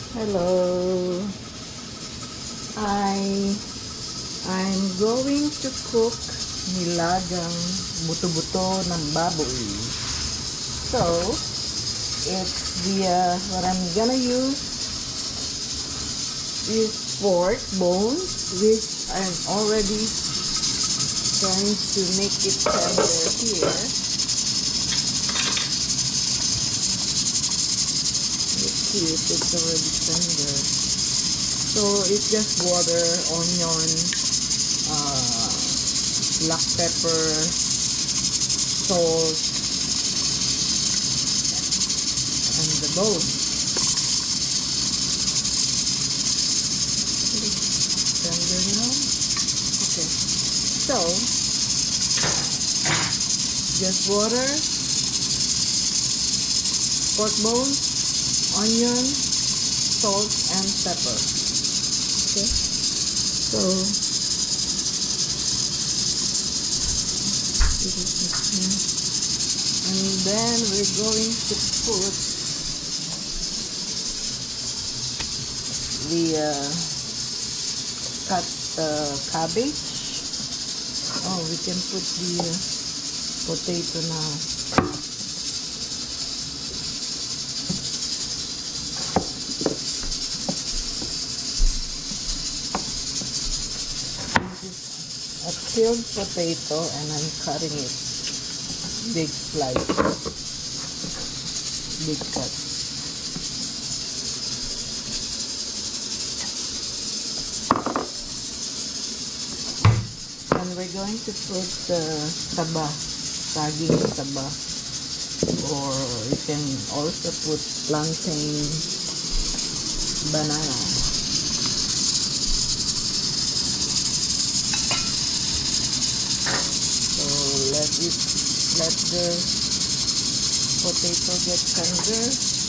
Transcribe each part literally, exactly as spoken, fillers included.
Hello. I I'm going to cook nilagang buto-buto ng baboy. So, it's the uh, what I'm gonna use is pork bones, which I'm already trying to make it tender here. Let's see if it's already tender. So it's just water, onion, uh, black pepper, salt, and the bone. It's tender now. Okay. So just water, pork bones, onion, salt, and pepper. Okay, so and then we're going to put the uh, cut uh, cabbage. Oh, we can put the uh, potato now. A peeled potato, and I'm cutting it big slices, big cuts. And we're going to put the saba, saging saba, or you can also put plantain, banana. Let it, let the potato get tender.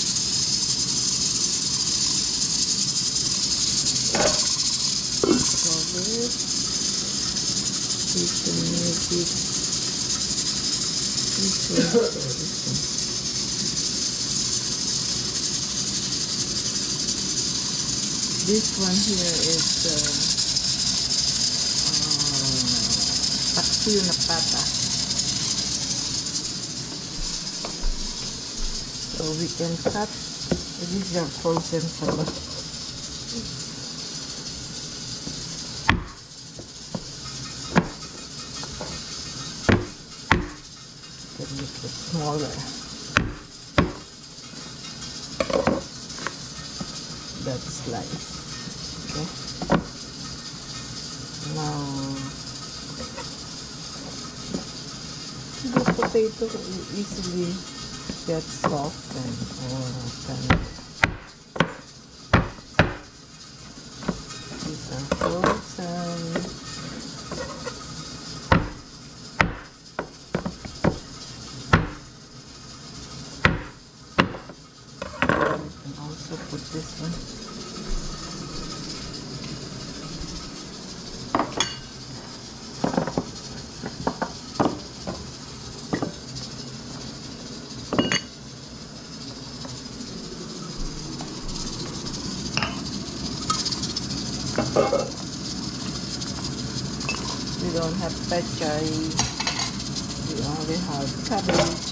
Cover it. You can make it this way. This one here is uh, uh, paksiw na pata. So we can cut. These are frozen saba. Can make it smaller. That slice. Okay. Now the potato easily get soft and or tender. These are frozen. You can also put this one. We don't have pechay, we only have cabbage.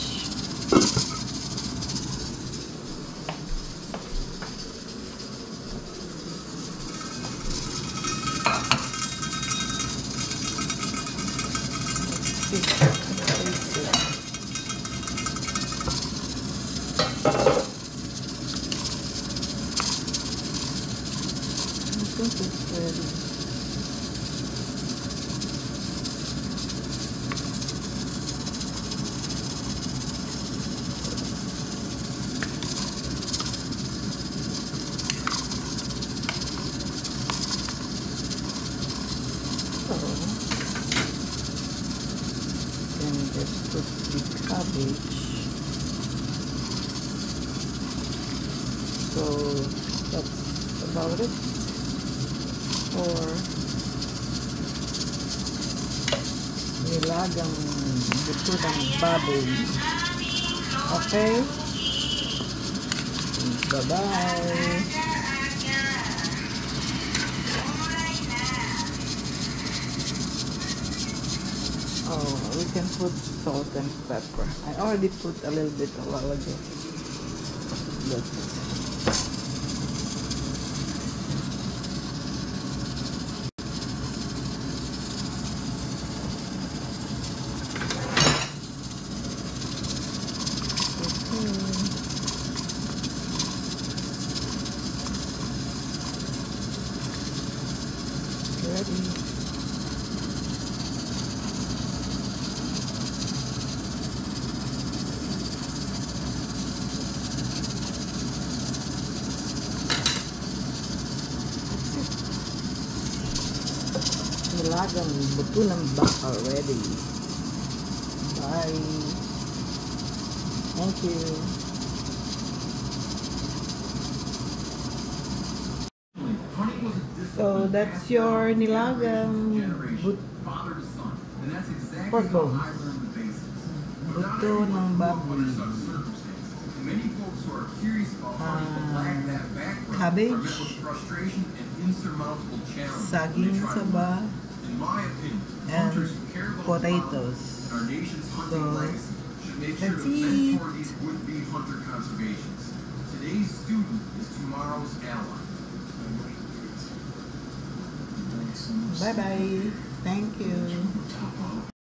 I think it's ready. And just put the cabbage. So that's about it for Nilagang Buto ng Baboy. Okay? Bye-bye! Oh, we can put salt and pepper. I already put a little bit a while ago. But ready. Nilagang Buto ng baka ready. Bye. Thank you. So that's your Nilagang Buto pork bones. Buto ng baboy. Uh, cabbage, saging saba, and potatoes. So that's it. Today's student is tomorrow's ally. Bye bye. Thank you.